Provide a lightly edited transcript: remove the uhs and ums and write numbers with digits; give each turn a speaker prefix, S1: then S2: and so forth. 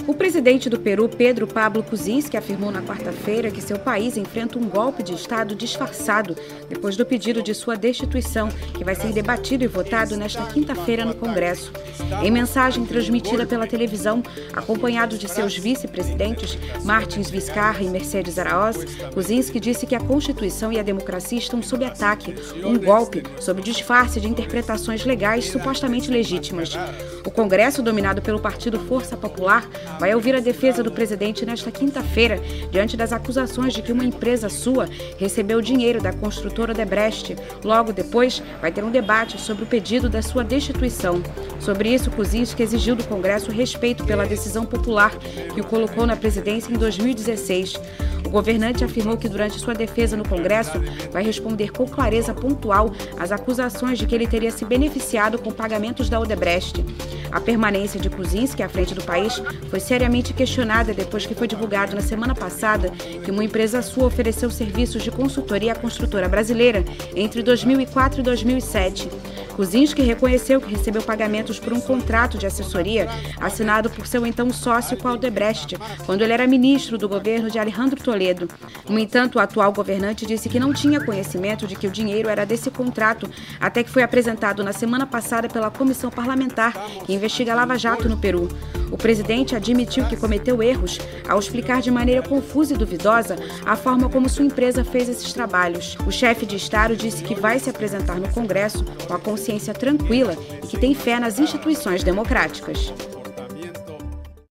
S1: O presidente do Peru, Pedro Pablo Kuczynski, afirmou na quarta-feira que seu país enfrenta um golpe de Estado disfarçado depois do pedido de sua destituição, que vai ser debatido e votado nesta quinta-feira no Congresso. Em mensagem transmitida pela televisão, acompanhado de seus vice-presidentes, Martins Vizcarra e Mercedes Araoz, Kuczynski disse que a Constituição e a democracia estão sob ataque, um golpe sob disfarce de interpretações legais supostamente legítimas. O Congresso, dominado pelo Partido Força Popular, vai ouvir a defesa do presidente nesta quinta-feira, diante das acusações de que uma empresa sua recebeu dinheiro da construtora Odebrecht. Logo depois, vai ter um debate sobre o pedido da sua destituição. Sobre isso, Kuczynski exigiu do Congresso respeito pela decisão popular que o colocou na presidência em 2016. O governante afirmou que durante sua defesa no Congresso vai responder com clareza pontual às acusações de que ele teria se beneficiado com pagamentos da Odebrecht. A permanência de Kuczynski à frente do país foi seriamente questionada depois que foi divulgado na semana passada que uma empresa sua ofereceu serviços de consultoria à construtora brasileira entre 2004 e 2007. Kuczynski reconheceu que recebeu pagamentos por um contrato de assessoria assinado por seu então sócio com a Odebrecht, quando ele era ministro do governo de Alejandro Toledo. No entanto, o atual governante disse que não tinha conhecimento de que o dinheiro era desse contrato, até que foi apresentado na semana passada pela comissão parlamentar que investiga a Lava Jato no Peru. O presidente admitiu que cometeu erros ao explicar de maneira confusa e duvidosa a forma como sua empresa fez esses trabalhos. O chefe de Estado disse que vai se apresentar no Congresso com a consciência tranquila e que tem fé nas instituições democráticas.